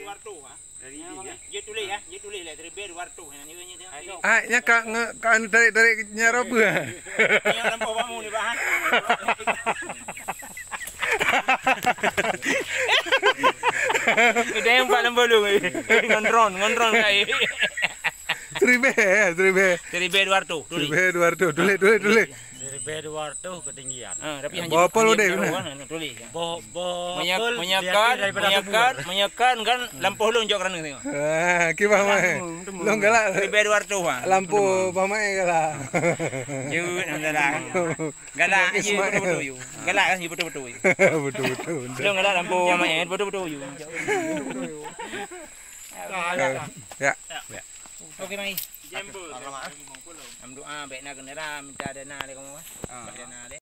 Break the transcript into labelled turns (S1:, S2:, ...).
S1: Duarto ha. Dari dia tulis ya, dia tulis lah Tribel Duarto ni tengok.
S2: Nya kan tarik nyaraba.
S1: Yang lampau kamu ni bah. Kita yang paling bolu ngon drone kai. Tribel Duarto tulis.
S2: Tulis.
S3: Tribel Duarto ketinggian.
S1: Tapi hanya
S2: bawa apa deh
S1: tulis. Menyekan kan lampu lu jok kerana tengok.
S2: Kibah mai. Long galak.
S1: Tribel Duarto
S2: Lampu pamai galak.
S1: Jut namdalah. Galak je betul-betul you. Galak kan betul-betul you.
S2: Betul.
S1: Long galak lampu pamai betul-betul you.
S2: Ya.
S1: Okey mai. Jember. Am doa baik nak kena minta dana dia kamu. Dana dia.